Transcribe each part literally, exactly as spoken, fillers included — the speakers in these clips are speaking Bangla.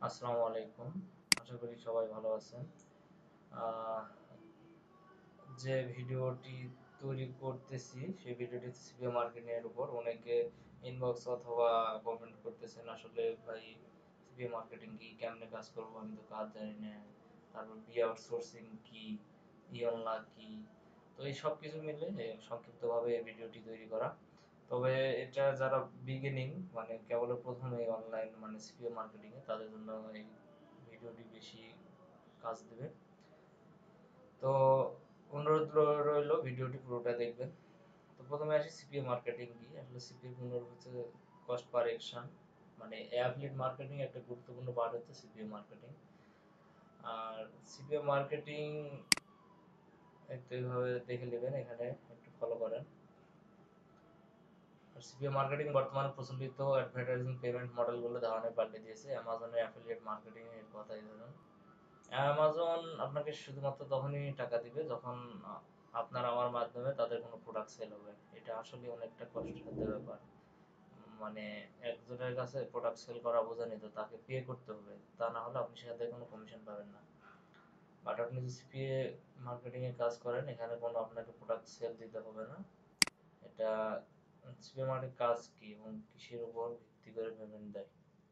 আসসালামু আলাইকুম। আশা করি সবাই ভালো আছেন। আহ, যে ভিডিওটি তৈরি করতেছি সেই ভিডিওটি সিপিএ মার্কেটিং এর উপর। অনেকে ইনবক্স অথবা কমেন্ট করতেছেন, আসলে ভাই সিপিএ মার্কেটিং কি, কেমনে কাজ করবো, আমি তো কাজ জানি না। তারপর বি আউটসোর্সিং কি, ইয়নলা কি। তো এই সব কিছু মিলে সংক্ষিপ্তভাবে এই ভিডিওটি তৈরি করা। তবে এটা যারা বিগিনিং, মানে কেবল প্রথমে অনলাইন মানে সিপিএ মার্কেটিং এ, তাদের জন্য এই ভিডিওটি বেশি কাজ দেবে। তো অনুরোধ রইল ভিডিওটি পুরোটা দেখবেন। তো প্রথমে আসি সিপিএ মার্কেটিং কি। আসলে সিপিএ মূলত হচ্ছে কস্ট পার অ্যাকশন, মানে অ্যাফিলিয়েট মার্কেটিং একটা গুরুত্বপূর্ণ পার্ট হচ্ছে সিপিএ মার্কেটিং। আর সিপিএ মার্কেটিং একটু এইভাবে দেখে নেবেন, এখানে একটু ফলো করেন। সিপিএ মার্কেটিং বর্তমানে প্রচলিত অ্যাডভার্টাইজিং পেমেন্ট মডেলগুলো ধারণায় পাল্টে দিয়েছে। অ্যামাজনের অ্যাফিলিয়েট মার্কেটিং এর কথাই ধরুন। অ্যামাজন আপনাকে শুধুমাত্র তখনই টাকা দিবে যখন আ আপনার আমার মাধ্যমে তাদের কোনো প্রোডাক্ট সেল হবে। এটা আসলে অনেকটা কষ্টসাধ্য ব্যাপার। উম মানে একজনের কাছে প্রোডাক্ট সেল করা বোঝেনই তো, তাকে পে করতে হবে। তা না হলে আপনি সেখান থেকে কোনো কমিশন পাবেন না। বাট আপনি যদি সিপিএ মার্কেটিং এ কাজ করেন, এখানে কোনো আপনাকে প্রোডাক্ট সেল দিতে হবে না। এটা সিপিএ মার্কেটিং কাজ কি এবং কিসের উপর ভিত্তি করে পেমেন্ট দেয়?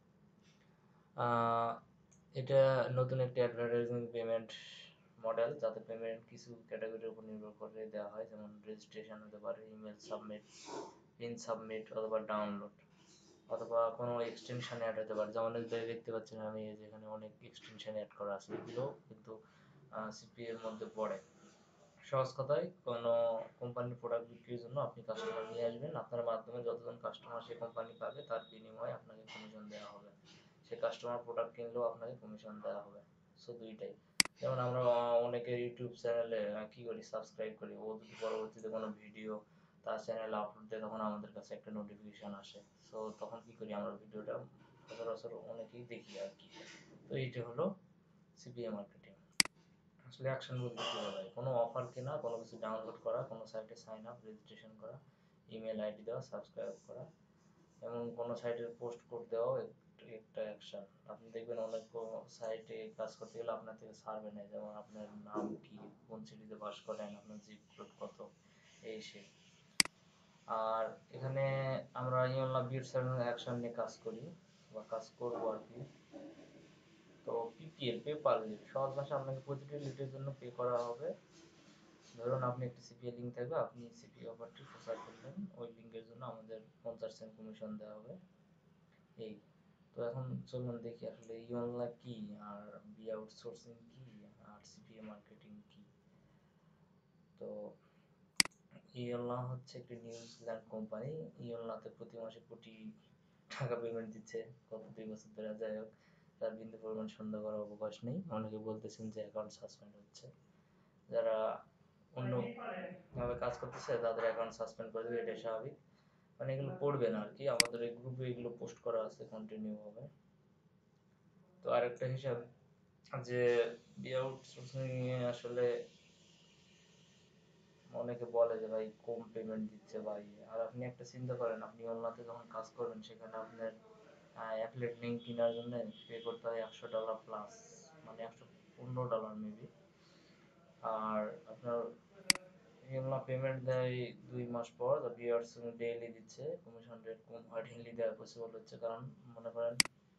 আহ এটা নতুন একটি অ্যাডভার্টাইজিং পেমেন্ট মডেল, যাতে পেমেন্ট কিছু ক্যাটাগরির উপর নির্ভর করে দেওয়া হয়, যেমন রেজিস্ট্রেশন হতে পারে, ইমেল সাবমিট, পিন সাবমিট অথবা ডাউনলোড, অথবা কোনো এক্সটেনশন অ্যাড হতে পারে। যেমন এই যে দেখতে পাচ্ছেন আমি, এই যে এখানে অনেক এক্সটেনশন অ্যাড করা আছে, এগুলো কিন্তু সিপি এর মধ্যে পড়ে। সহজ কথায়, কোনো কোম্পানির প্রোডাক্ট বিক্রির জন্য আপনি কাস্টমার নিয়ে আসবেন, আপনার মাধ্যমে যতজন কাস্টমার সেই কোম্পানি পাবে তার বিনিময়ে আপনাকে কমিশন দেওয়া হবে। সে কাস্টমার প্রোডাক্ট কিনলেও আপনাকে কমিশন দেওয়া হবে। সো দুইটাই। যেমন আমরা আহ, অনেকে ইউটিউব চ্যানেলে কি করি, সাবস্ক্রাইব করি। ও যদি পরবর্তীতে কোনো ভিডিও তার চ্যানেলে আপলোড দেয়, তখন আমাদের কাছে একটা নোটিফিকেশন আসে। সো তখন কি করি, আমরা ভিডিওটা সচরাচর অনেকেই দেখি আর কি। তো এইটা হলো সিপিএ মার্কেটিং। আসলে অ্যাকশন বলতে কি বোঝায়? কোনো অফার কেনা, কোনো কিছু ডাউনলোড করা, কোনো সাইটে সাইন আপ, রেজিস্ট্রেশন করা, ইমেল আইডি দেওয়া, সাবস্ক্রাইব করা, এবং কোনো সাইটে পোস্ট করতে দেওয়াও একটা অ্যাকশন। আপনি দেখবেন অনেক সাইটে কাজ করতে গেলে আপনার থেকে সার্ভে নেয়, যেমন আপনার নাম কি, কোন সিটিতে বাস করেন, আপনার জিপ কোড কত, এই সে। আর এখানে আমরা ইয়নলা বিটস অ্যাকশন নিয়ে কাজ করি বা কাজ করবো আর কি। তো পিপিএল, পে পার লিড, সহজ ভাষা আপনাকে প্রতিটি লিডের জন্য পে করা হবে। ধরুন আপনি একটা সিপিএ লিঙ্ক থাকবে, আপনি সিপিএ অফারটি প্রচার করলেন, ওই লিঙ্কের জন্য আমাদের পঞ্চাশ সেন্ট কমিশন দেওয়া হবে। এই। তো এখন চলুন দেখি আসলে ইয়নলা কি, আর বি আউটসোর্সিং কি, আর সিপিএ মার্কেটিং কি। তো ইয়নলা হচ্ছে একটি নিউজিল্যান্ড কোম্পানি। ইয়নলাতে প্রতি মাসে কোটি টাকা পেমেন্ট দিচ্ছে গত দুই বছর ধরে। যাই হোক, তার বিন্দু পরিমাণ সন্দেহ করার অবকাশ নেই। অনেকে বলতেছেন যে অ্যাকাউন্ট সাসপেন্ড হচ্ছে। যারা অন্য ভাবে কাজ করতেছে তাদের অ্যাকাউন্ট সাসপেন্ড করে দেবে, এটাই স্বাভাবিক। মানে এগুলো পড়বে না আর কি, আমাদের এই গ্রুপে এগুলো পোস্ট করা আছে কন্টিনিউ হবে। তো আরেকটা হিসাব, যে বি আউটসোর্সিং এ আসলে অনেকে বলে যে ভাই কম পেমেন্ট দিচ্ছে ভাই। আর আপনি একটা চিন্তা করেন, আপনি অনলাইনে যখন কাজ করবেন, সেখানে আপনার অ্যাফিলিয়েট লিঙ্ক কেনার জন্য পে করতে হয় একশো ডলার প্লাস, মানে একশো পনেরো ডলার মেবি। আর আপনার এগুলো পেমেন্ট দেয় দুই মাস পর। ভিউয়ার্স ডেইলি দিচ্ছে, কমিশন রেট কম হয়, ডেইলি দেওয়া পসিবল হচ্ছে, কারণ মনে করেন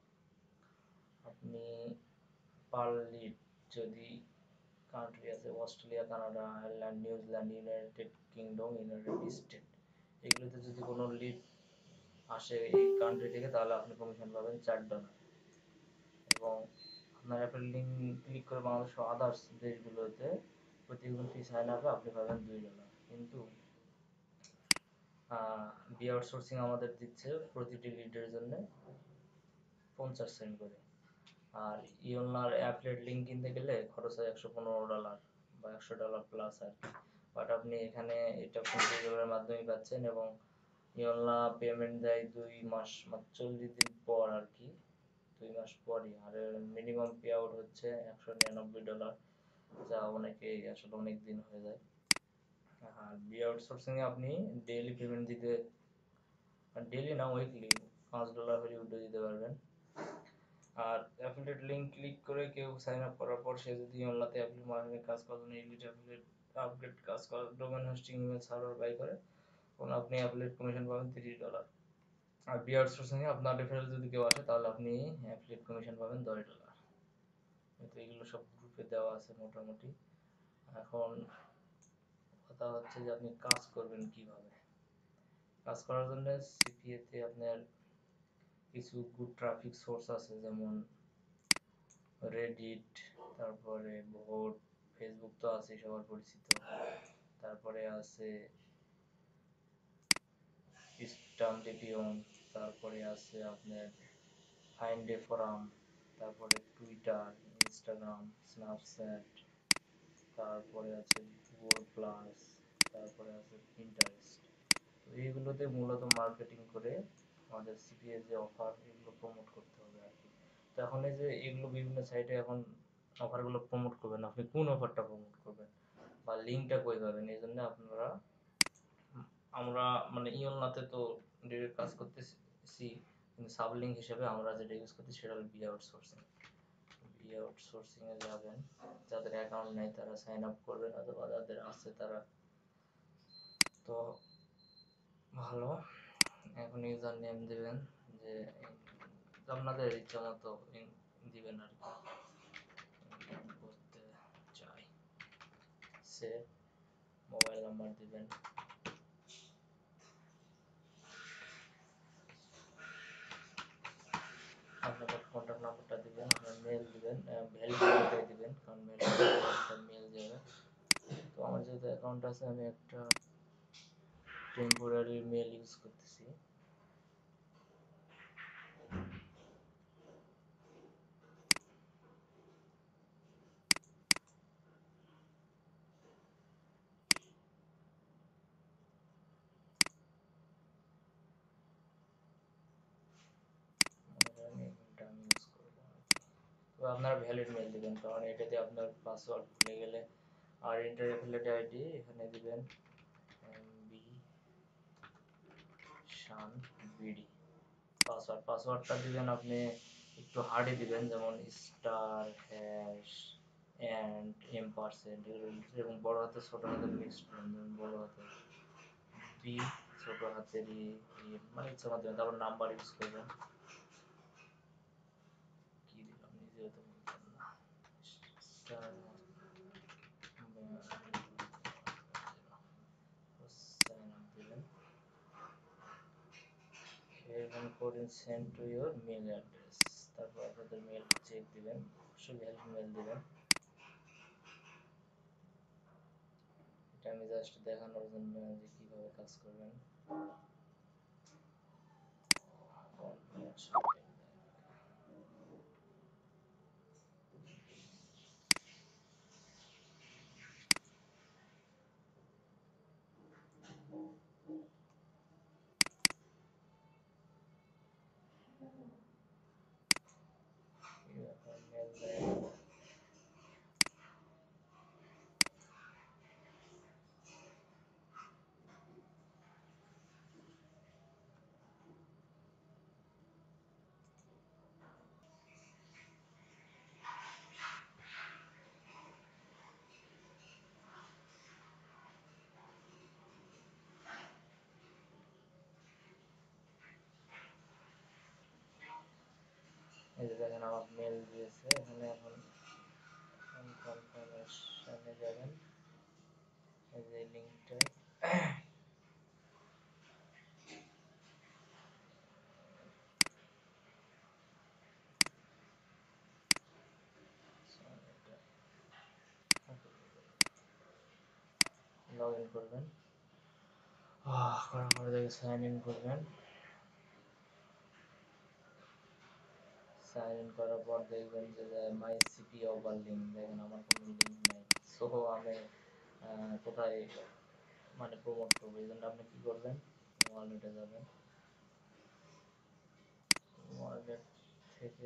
আপনি পার লিড, যদি কান্ট্রি আছে Australia, Canada, Ireland, New Zealand, United Kingdom, United State, এগুলোতে যদি কোনো লিড আসে এই কান্ট্রি থেকে, তাহলে আপনি কমিশন পাবেন চার ডলার। এবং আপনার অ্যাপের লিঙ্ক ক্লিক করে বাংলাদেশ ও আদার্স দেশগুলোতে প্রতি ঘন্টি সাইন আপে আপনি পাবেন দুই ডলার। কিন্তু বি আউটসোর্সিং আমাদের দিচ্ছে প্রতিটি লিডের জন্য পঞ্চাশ সেন্ট করে। আর ইওনলার অ্যাফিলিয়েট লিঙ্ক কিনতে গেলে খরচ হয় একশো পনেরো ডলার বা একশো ডলার প্লাস আর কি। বাট আপনি এখানে এটা ফোনপে মাধ্যমে পাচ্ছেন, এবং ইওনলা পেমেন্ট দেয় দুই মাস, মানে চল্লিশ দিন পর আর কি, দুই মাস পরই। আর মিনিমাম পে আউট হচ্ছে একশো নিরানব্বই ডলার, যা অনেকেই আসলে অনেক দিন হয়ে যায়। আর বি আউটসোর্সিং এ আপনি ডেইলি পেমেন্ট দিতে, ডেইলি না উইকলি পাঁচ ডলার হলে উঠে দিতে পারবেন। আর অ্যাফিলিয়েট লিঙ্ক ক্লিক করে কেউ সাইন আপ করার পর সে যদি অনলাইনে অ্যাফিলিয়েট মার্কেটিং কাজ করার জন্য এলিট অ্যাফিলিয়েট আপগ্রেড কাজ করার domain hosting email server buy করে তখন আপনি অ্যাফিলিয়েট কমিশন পাবেন তিরিশ ডলার। আর বি আউটসোর্সিং এ আপনার রেফারেল যদি কেউ আসে তাহলে আপনি অ্যাফিলিয়েট কমিশন পাবেন দশ ডলার। তো এগুলো সব গ্রুপে দেওয়া আছে মোটামুটি। এখন কথা হচ্ছে যে আপনি কাজ করবেন কিভাবে। কাজ করার জন্য সিপিএ তে আপনার কিছু গুড ট্রাফিক সোর্স আছে, যেমন রেডিট, তারপরে ভোট, ফেসবুক তো আছে সবার পরিচিত, তারপরে আছে স্টামডেপিয়ন, তারপরে আছে আপনার ফাইন্ডে ফোরাম, তারপরে টুইটার, ইনস্টাগ্রাম, স্ন্যাপচ্যাট, তারপরে আছে গুগল প্লাস, তারপরে আছে পিন্টারেস্ট। তো এইগুলোতে মূলত মার্কেটিং করে আমাদের সিপিএ যে অফার এগুলো প্রমোট করতে হবে আর কি। তো এখন এই যে এগুলো বিভিন্ন সাইটে এখন অফারগুলো প্রমোট করবেন, আপনি কোন অফারটা প্রমোট করবেন বা লিঙ্কটা কই পাবেন, এই জন্য আপনারা আমরা মানে ইওনলাতে তো ডিরেক্ট কাজ করতেছি, কিন্তু সাবলিঙ্ক হিসেবে আমরা যেটা ইউজ করতেছি সেটা হলো বি আউটসোর্সিং। বি আউটসোর্সিং এ যাবেন, যাদের অ্যাকাউন্ট নেই তারা সাইন আপ করবেন, অথবা যাদের আছে তারা তো ভালো। এখন ইউজার নেম দিবেন, যে আপনাদের ইচ্ছা মতো দিবেন আর কি করতে চাই। সে মোবাইল নাম্বার দিবেন, আপনাদের কন্ট্যাক্ট নাম্বারটা দিবেন, আপনার মেল দিবেন, ভ্যালিড মেলটাই দিবেন কারণ মেল একটা মেল যাবে। তো আমার যেহেতু অ্যাকাউন্ট আছে আমি একটা টেম্পোরারি মেল ইউজ করতেছি। মনে করেন এই মেলটা আমি ইউজ করবো আর কি। তো আপনারা ভ্যালিড মেল দিবেন, কারণ এটাতে আপনার পাসওয়ার্ড ভুলে গেলে। আর ইন্টার অ্যাফিলিয়েট আইডি এখানে দিবেন এমবি শান বিডি। পাসওয়ার্ড পাসওয়ার্ডটা দিবেন আপনি একটু হার্ডে দিবেন, যেমন star, hash, and, M percent, এবং বড় হাতে ছোট হাতের মিক্সড করবেন, যেমন বড় হাতে বি, ছোট হাতের ই, মানে ইচ্ছা মতো। তারপর নাম্বার ইউজ করবেন, কি দিলাম নিজেও তো বুঝলাম না। স্টার সাইন আপ দিবেন, এবং code send to your mail address. তারপর আপনাদের মেলটা চেক দিবেন, অবশ্যই ভ্যালিড মেল দিবেন। এটা আমি জাস্ট দেখানোর জন্য যে কিভাবে কাজ করবেন। মেল দেয়, এই যে দেখেন আমার মেল দিয়েছে এখানে। এখন কনফার্মেশনে যাবেন, এই যে লিঙ্কটায় লগ ইন করবেন। আহ, করার পরে দেখে সাইন ইন করবেন। সাইন ইন করার পর দেখবেন যে মাই সিপি ওভার লিঙ্ক, দেখেন আমার কোনো লিঙ্ক নাই। সো আমি আহ, কোথায় মানে প্রমোট করবো, এই জন্য আপনি কি করবেন, ওয়ালেটে যাবেন, ওয়ালেট থেকে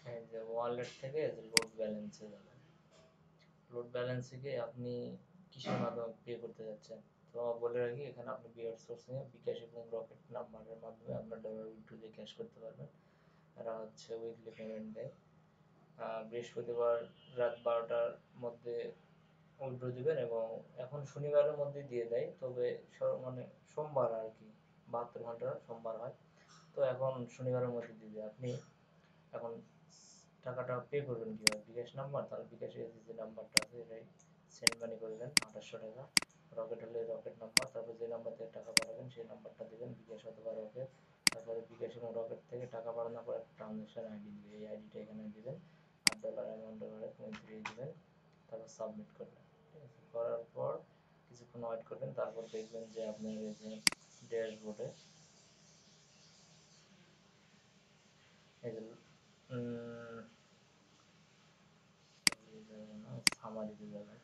এই যে ওয়ালেট থেকে লোড ব্যালেন্সে যাবেন। লোড ব্যালেন্সে গিয়ে আপনি কিসের মাধ্যমে পে করতে যাচ্ছেন, তো বলে রাখি এখানে আপনি বিয়ার সোর্সিং এ বিকাশ এবং রকেট নাম্বারের মাধ্যমে আপনার ডলার উইথড্র দিয়ে ক্যাশ করতে পারবেন। এরা হচ্ছে উইকলি পেমেন্ট দেয়। আহ, বৃহস্পতিবার রাত বারোটার মধ্যে উইথড্র দিবেন এবং এখন শনিবারের মধ্যে দিয়ে দেয়, তবে মানে সোমবার আর কি, বাহাত্তর ঘন্টা সোমবার হয়, তো এখন শনিবারের মধ্যে দিবে। আপনি এখন টাকাটা পে করবেন কীভাবে, বিকাশ নাম্বার, তাহলে বিকাশের যে নাম্বারটা আছে এটাই সেন্ড মানি করবেন আঠাশশো টাকা। রকেট হলে রকেট নাম্বার, তারপর যে নাম্বার থেকে টাকা পাঠাবেন সেই নাম্বারটা দেবেন, বিকাশ অথবা রকেট। তারপরে বিকাশ এবং রকেট থেকে টাকা পাঠানোর পর একটা ট্রানজ্যাকশন আইডি দিবে, এই আইডিটা এখানে দিবেন, আট ডলার অ্যামাউন্ট ডলারে পঁয়ত্রিশ দিবেন, তারপর সাবমিট করবেন। ঠিক আছে, করার পর কিছুক্ষণ ওয়েট করবেন, তারপর দেখবেন যে আপনার এই যে ড্যাশবোর্ডে এই যে সামারিতে যাবেন,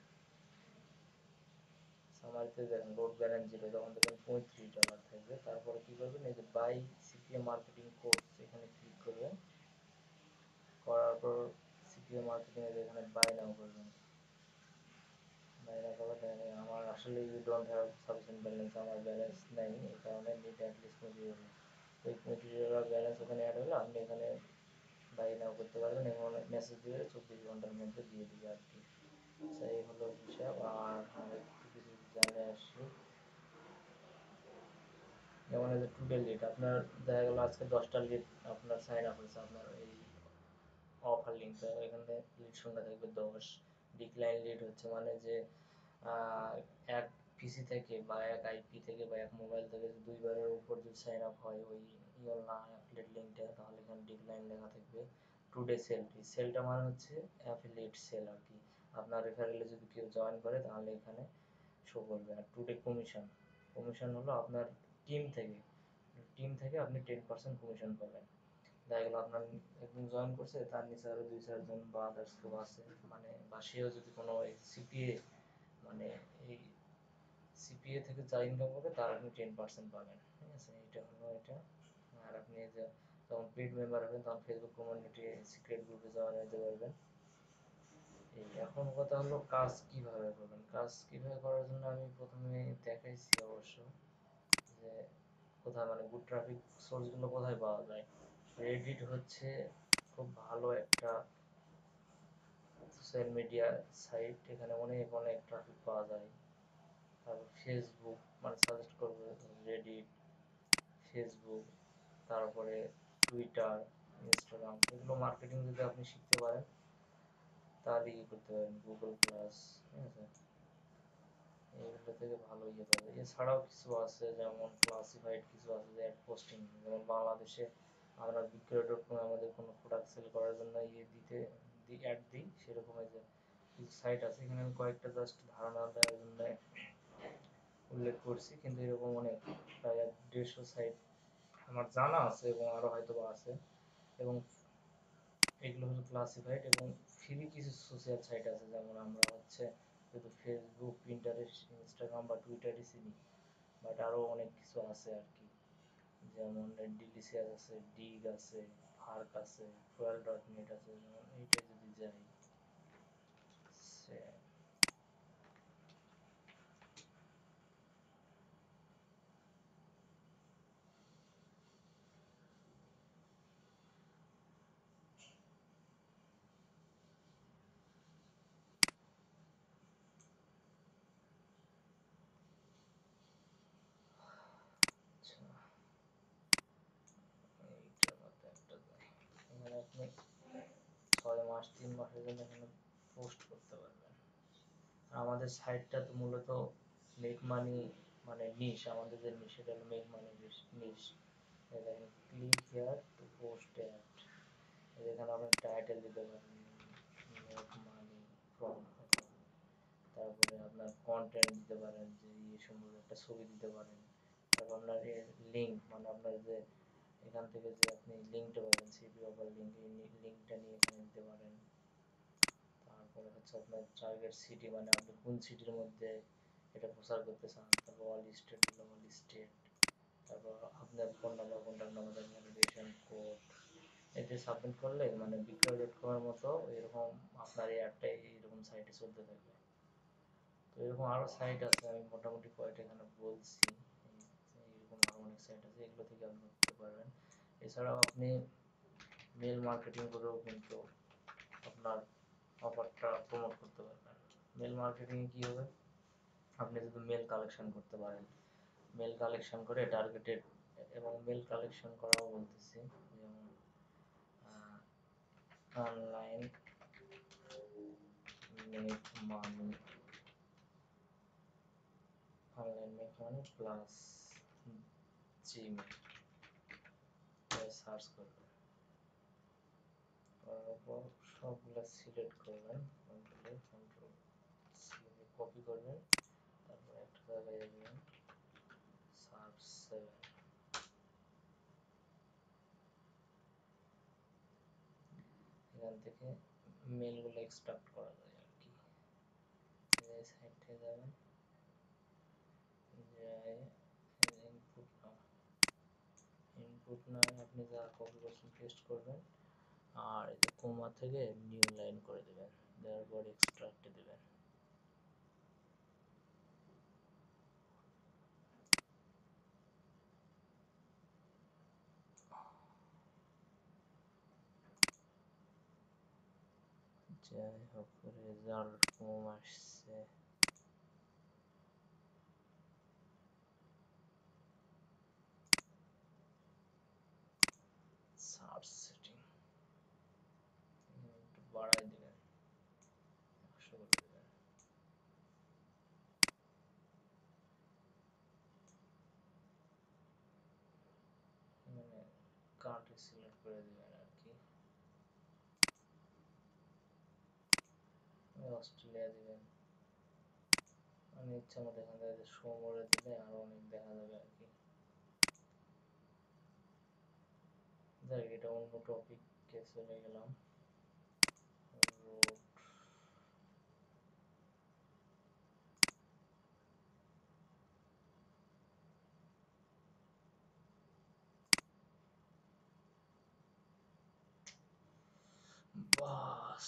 সামারিতে দেখেন লোড ব্যালেন্স জিরো, তখন দেখবেন পঁয়ত্রিশ ডলার থাকবে। তারপরে কি করবেন, এই যে বাই সিপিএ মার্কেটিং কোর্স এখানে ক্লিক করবেন, করার পর সিপিএ মার্কেটিং এর এখানে বাই নাও করবেন। বাই নাও করার পর আমার আসলে you don't have sufficient balance, আমার ব্যালেন্স নেই, এই কারণে নিড অ্যাটলিস্ট পঁচিশ ডলার। তো এই পঁচিশ ডলার ব্যালেন্স ওখানে অ্যাড হলে আপনি এখানে বাই নাও করতে পারবেন এবং মেসেজ দিয়ে চব্বিশ ঘন্টার মধ্যে দিয়ে দিবে আর কি। সেই হলো হিসাব। আর একটু কিছু জানে আসি, যেমন এই যে টুডে লিড, আপনার দেখা গেল আজকে দশটা লিড আপনার সাইন আপ হয়েছে আপনার এই অফার লিঙ্ক, তো এখানে লিড সংখ্যা থাকবে দশ। ডিক্লাইন লিড হচ্ছে মানে যে এক পিসি থেকে বা এক আইপি থেকে বা এক মোবাইল থেকে দুইবারের উপর যদি সাইন আপ হয় ওই ইওর না অ্যাফিলিয়েট লিঙ্কটা, তাহলে এখানে ডিক্লাইন লেখা থাকবে। টুডে সেলটি, সেলটা মানে হচ্ছে অ্যাফিলিয়েট সেল আর কি, আপনার রেফারেলে যদি কেউ জয়েন করে তাহলে এখানে শো করবে। আর টুডে কমিশন, কমিশন হলো আপনার টিম থেকে, টিম থেকে আপনি টেন পার্সেন্ট কমিশন পাবেন। দেখা গেলো আপনার একজন জয়েন করছে, তার নিচে আরো দুই চারজন বা আদার্স কেউ আছে, মানে বা সেও যদি কোনো সিপিএ মানে এই সিপিএ থেকে যা ইনকাম করবে তার আপনি টেন পার্সেন্ট পাবেন। ঠিক আছে, এটা হলো এটা। আর আপনি যে যখন পেড মেম্বার হবেন তখন ফেসবুক কমিউনিটি সিক্রেট গ্রুপে জয়েন হতে পারবেন। এই এখন কথা হলো কাজ কিভাবে করবেন, কাজ কিভাবে করার জন্য আমি প্রথমে দেখাইছি অবশ্য যে কোথায় মানে গুড ট্রাফিক সোর্সগুলো কোথায় পাওয়া যায়। রেডিট হচ্ছে খুব ভালো একটা সোশ্যাল মিডিয়া সাইট, এখানে অনেক অনেক ট্রাফিক পাওয়া যায়। তারপর ফেসবুক, মানে সাজেস্ট করবো রেডিট, ফেসবুক, তারপরে টুইটার, ইনস্টাগ্রাম, এগুলো মার্কেটিং যদি আপনি শিখতে পারেন তাহলে কি করতে পারেন, গুগল প্লাস, ঠিক আছে, এইগুলো থেকে ভালো ইয়ে পাবে। এছাড়াও কিছু আছে যেমন ক্লাসিফাইড কিছু আছে যে অ্যাড পোস্টিং, যেমন বাংলাদেশে আমরা বিক্রয় ডট কমে আমাদের কোনো প্রোডাক্ট সেল করার জন্য ইয়ে দিতে দিই, অ্যাড দিই, সেরকম যে কিছু সাইট আছে, এখানে আমি কয়েকটা জাস্ট ধারণা দেওয়ার জন্য উল্লেখ করছি, কিন্তু এরকম অনেক প্রায় দেড়শো সাইট আমার জানা আছে এবং আরও হয়তো বা আছে। এবং এগুলো হলো ক্লাসিফাইড এবং ফ্রি কিছু সোশ্যাল সাইট আছে, যেমন আমরা হচ্ছে শুধু ফেসবুক, পিন্টারেস্ট, ইনস্টাগ্রাম বা টুইটারই চিনি, বাট আরও অনেক কিছু আছে আর কি, যেমন ডিলিসিয়াস আছে, ডিগ আছে, ফার্ক আছে, ফুয়েল ডট নেট আছে, যেমন এইটাই যদি যাই সে আচ্ছা, এইটার মধ্যে একটা যাই, এখানে আপনি ছয় মাস তিন মাসের জন্য এখানে পোস্ট করতে পারবেন। আমাদের সাইটটা তো মূলত মেক মানি মানে নিশ, আমাদের যে নিশ সেটা হলো মেক মানি নিশ। দেখেন click here to post ad, এখানে আপনি টাইটেল দিতে পারেন মেক মানি ফ্রম, তারপরে আপনার কন্টেন্ট দিতে পারেন যে এই সম্পর্কে একটা ছবি দিতে পারেন, তারপর আপনার লিঙ্ক মানে আপনার যে এখান থেকে যে আপনি লিঙ্কটা পাবেন সিপি অফার লিঙ্ক, এই লিঙ্কটা নিয়ে এখানে দিতে পারেন। তারপরে হচ্ছে আপনার টার্গেট সিটি মানে আপনি কোন সিটির মধ্যে এটা প্রচার করতে চান, তারপর অল স্টেট দিলে অল স্টেট, তারপর আপনার phone number, contact number, validation code, এতে সাবমিট করলে মানে বিক্রয় ডট কমের মতো এরকম আপনার এই অ্যাডটাই এরকম সাইটে চলতে থাকবে। তো এরকম আরও সাইট আছে, আমি মোটামুটি কয়েকটা এখানে বলছি, এরকম আরও অনেক সাইট আছে, এগুলো থেকে আপনি করতে পারবেন। এছাড়াও আপনি মেল মার্কেটিং করেও কিন্তু আপনার অফারটা প্রমোট করতে পারবেন। মেল মার্কেটিংয়ে কী হবে, আপনি যদি মেল কালেকশন করতে পারেন, মেল কালেকশন করে টার্গেটেড, এবং মেল কালেকশন করাও বলতেছি, যেমন online make money, online make money plus Gmail search করবেন, করার পর সবগুলো সিলেক্ট করবেন, কন্ট্রোল কন্ট্রোল সি কপি করবেন, তারপর একটা জায়গায় যাবেন সার্চ সেভেন, এখান থেকে মেলগুলো এক্সট্রাক্ট করা যায় আর কি। এই সাইটে যাবেন, যাই ইনপুট নাও, ইনপুট নাও আপনি যা কপি করছেন পেস্ট করবেন, আর এটা কোমা থেকে নিউ লাইন করে দেবেন, দেওয়ার পর এক্সট্রাক্টে দেবেন। যাই হোক রেজাল্ট কম আসছে, সার্চ সেটিং একটু বাড়াই দিবেন, একশো করে দেবেন, মানে কান্ট্রি সিলেক্ট করে দেবেন আর কি, অস্ট্রেলিয়া দিবেন, মানে ইচ্ছা মতো এখান থেকে শো করে দিলে আরো অনেক দেখা যাবে আর কি। যাই এটা অন্য টপিকে চলে গেলাম, রোড বাস,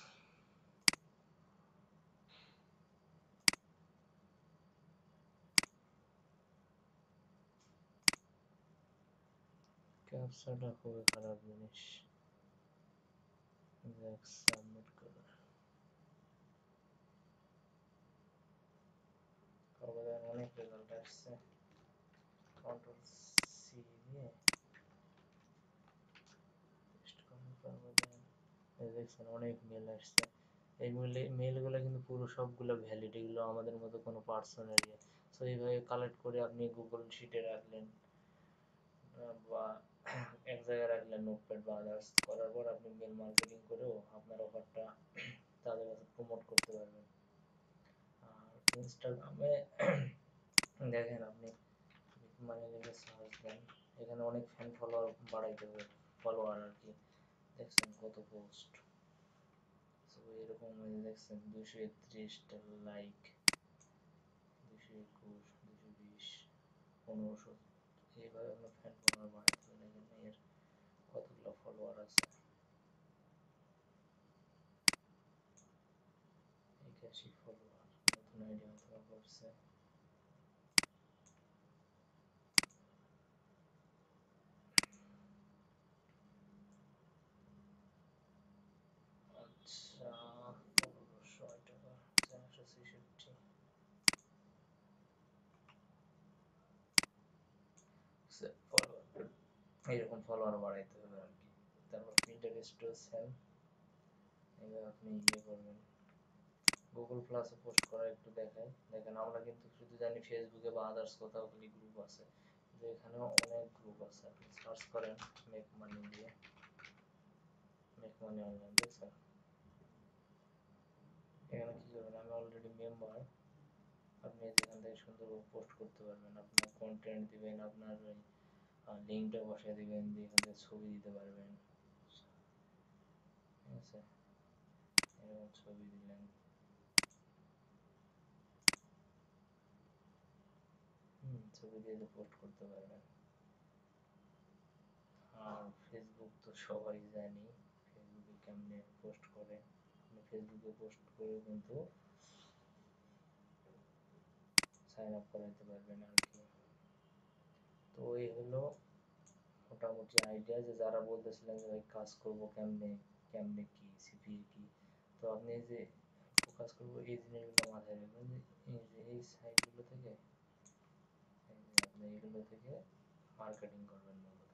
ক্যাপচাটা খুবই খারাপ জিনিস, দেখ সাবমিট করে কবে অনেক রেজাল্ট আসছে, কন্ট্রোল সি দিয়ে পেস্ট করার পর দেখছেন অনেক মেল আসছে, এই মেলগুলো কিন্তু পুরো সবগুলো ভ্যালিড, এগুলো আমাদের মতো কোনো পার্সোনাল ইয়ে, সো এইভাবে কালেক্ট করে আপনি গুগল শিটে রাখলেন বা এক জায়গায় রাখলেন নোটপ্যাড বা আদার্স, করার পর আপনি মেল মার্কেটিং করেও আপনার অফারটা তাদের কাছে প্রমোট করতে পারবেন। আর ইনস্টাগ্রামে দেখেন আপনি মানে লিখে সার্চ দেন, এখানে অনেক ফ্যান ফলোয়ার বাড়াইতে হবে, ফলোয়ার আর কি, দেখছেন কত পোস্ট, তো এরকম দেখছেন দুশো একত্রিশটা লাইক, দুশো একুশ, দুশো বিশ, পনেরোশো, এইভাবে আপনার ফ্যান ফলোয়ার বাড়াইতে হবে, এখানে এর কতগুলো ফলোয়ার আছে, একাশি ফলোয়ার, নতুন আইডি অথবা করছে, আচ্ছা পনেরোশো টাকা, চারশো ছেষট্টি, ফলোয়ার এইরকম ফলোয়ার বাড়াইতে হবে আর কি। তারপর পিন্টারেস্টও সেম, এবার আপনি ইয়ে করবেন, গুগল প্লাসে পোস্ট করা একটু দেখাই, দেখেন আমরা কিন্তু শুধু জানি ফেসবুকে বা আদার্স কোথাও খালি গ্রুপ আছে, কিন্তু এখানেও অনেক গ্রুপ আছে, আপনি সার্চ করেন মেক মানি দিয়ে, মেক মানি অনলাইন, দেখছেন এখানে কি করবেন, আমি অলরেডি মেম্বার, আপনি যেখান থেকে সুন্দর পোস্ট করতে পারবেন, আপনার কন্টেন্ট দিবেন, আপনার ওই লিঙ্কটা বসায় দিবেন, দিয়ে এখান থেকে ছবি দিতে পারবেন, ঠিক আছে, এরকম ছবি দিলেন, হুম ছবি দিয়ে পোস্ট করতে পারবেন। আর ফেসবুক তো সবাই জানি, ফেসবুকে কেমনে পোস্ট করে। আপনি ফেসবুকে পোস্ট করে কিন্তু সাইন আপ করাইতে পারবেন আর কি। তো এই হলো মোটামুটি আইডিয়া, যে যারা বলতেছিলেন যে ভাই কাজ করবো কেমনে, কেমনে কি সিপিএ কি, তো আপনি এই যে ফোকাস করবো এই জিনিসগুলো মাথায় রাখবেন, যে এই যে এই সাইটগুলো থেকে, এই যে আপনি এগুলো থেকে মার্কেটিং করবেন মূলত।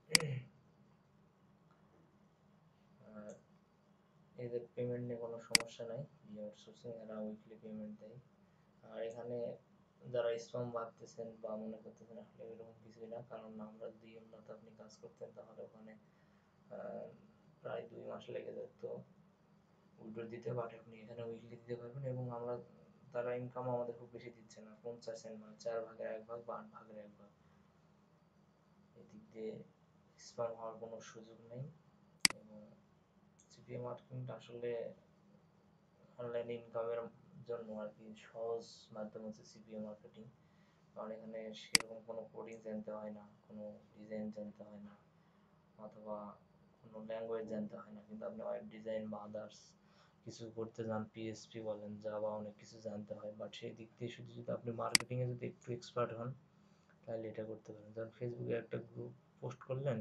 আর এদের পেমেন্ট নিয়ে কোনো সমস্যা নাই, ভিও আউটসোর্সিং এরা উইকলি পেমেন্ট দেয়। আর এখানে যারা স্পাম ভাবতেছেন বা মনে করতেছেন, আসলে এরকম কিছুই না, কারণ আমরা যদি উন্নত আপনি কাজ করতেন তাহলে ওখানে প্রায় দুই মাস লেগে যেত উইড্রো দিতে, বাট আপনি এখানে উইকলি দিতে পারবেন। এবং আমরা তারা ইনকাম আমাদের খুব বেশি দিচ্ছে না, পঞ্চাশ সেন্ট, মানে চার ভাগের এক ভাগ বা আট ভাগের এক ভাগ। এদিক দিয়ে স্পাম হওয়ার কোনো সুযোগ নেই। এবং সিপিএ মার্কেটিংটা আসলে অনলাইন ইনকামের জন্য আর কি সহজ মাধ্যম হচ্ছে সিপিএ মার্কেটিং। কারণ এখানে সেরকম কোনো কোডিং জানতে হয় না, কোনো ডিজাইন জানতে হয় না, অথবা কোনো ল্যাঙ্গুয়েজ জানতে হয় না। কিন্তু আপনি ওয়েব ডিজাইন বা আদার্স কিছু করতে যান, পিএইচপি বলেন, জাভা, অনেক কিছু জানতে হয়। বাট সেই দিক দিয়ে শুধু যদি আপনি মার্কেটিংয়ে যদি একটু এক্সপার্ট হন তাহলে এটা করতে পারেন। যেমন ফেসবুকে একটা গ্রুপ পোস্ট করলেন,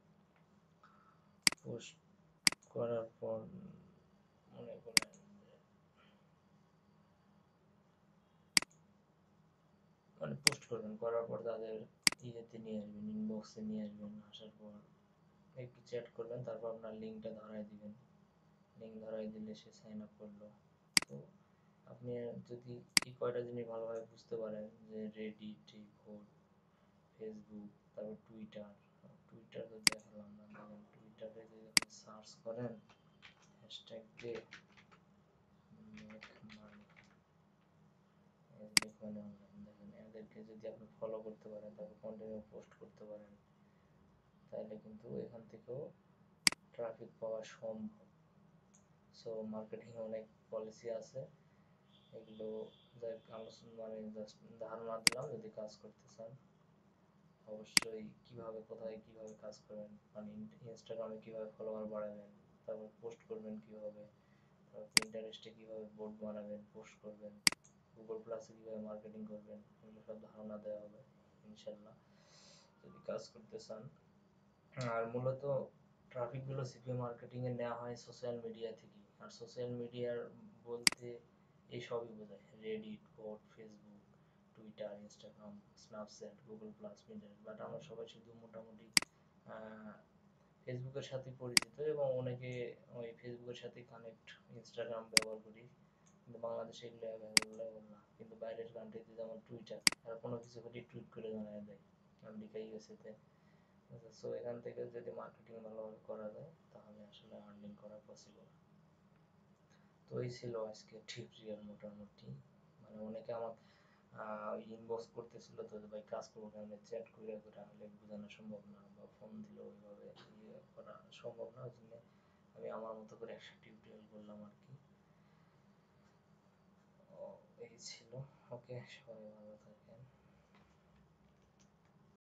পোস্ট করার পর মনে করেন মানে পোস্ট করবেন, করার পর তাদের ইয়েতে নিয়ে আসবেন, ইনবক্সে নিয়ে আসবেন, আসার পর একটু চ্যাট করবেন, তারপর আপনার লিঙ্কটা ধরাই দিবেন। লিঙ্ক ধরাই দিলে সে সাইন আপ করলো। তো আপনি যদি এই কয়টা জিনিস ভালোভাবে বুঝতে পারেন, যে রেডিট, ভোট, ফেসবুক, তারপর টুইটার, টুইটার তো দেখালাম না, দেখেন টুইটারে যদি আপনি সার্চ করেন হ্যাশট্যাগ দিয়ে make money, make money online, দেখেন এদেরকে যদি আপনি ফলো করতে পারেন, তারপর কন্টিনিউ পোস্ট করতে পারেন, তাহলে কিন্তু এখান থেকেও ট্রাফিক পাওয়া সম্ভব। সো মার্কেটিং অনেক পলিসি আছে, এগুলো যাই আলোচনা মানে জাস্ট ধারণা দিলাম। যদি কাজ করতে চান অবশ্যই কিভাবে, কোথায়, কিভাবে কাজ করবেন, মানে ইনস্টাগ্রামে কিভাবে ফলোয়ার বাড়াবেন, তারপর পোস্ট করবেন কিভাবে, তারপর পিন্টারেস্টে কিভাবে বোর্ড বানাবেন, পোস্ট করবেন, গুগল প্লাসে কিভাবে মার্কেটিং করবেন, এগুলো সব ধারণা দেওয়া হবে ইনশাল্লাহ, যদি কাজ করতে চান। আর মূলত ট্রাফিকগুলো সিপিএ মার্কেটিংয়ে নেওয়া হয় সোশ্যাল মিডিয়া থেকে। আর সোশ্যাল মিডিয়ার বলতে এই সবই বোঝায়, Reddit, Voat, Facebook, Twitter, Instagram, Snapchat, Google plus, Pinterest. But আমরা সবাই শুধু মোটামুটি ফেসবুকের সাথে পরিচিত, এবং অনেকে ওই ফেসবুকের সাথে কানেক্ট ইনস্টাগ্রাম ব্যবহার করি, কিন্তু বাংলাদেশে এগুলো অ্যাভেলেবল না। কিন্তু বাইরের কান্ট্রিতে যেমন টুইটার, তারা কোনো কিছু হলে টুইট করে জানিয়ে দেয়, আমেরিকা, ইউএসএতে। সো এখান থেকে যদি মার্কেটিং ভালোভাবে করা যায় তাহলে আসলে আর্নিং করা পসিবল। তো এই ছিল আজকে টিউটোরিয়াল মোটামুটি। মানে অনেকে আমার ইনবক্স করতেছিল, তো ভাই কাজ করবো কেমন, চ্যাট করে করে আসলে বোঝানো সম্ভব না, বা ফোন দিলে ওইভাবে ইয়ে করা সম্ভব না, ওই জন্য আমি আমার মতো করে একটা টিউটোরিয়াল করলাম আর কি। ও এই ছিল। ওকে, সবাই ভালো থাকেন।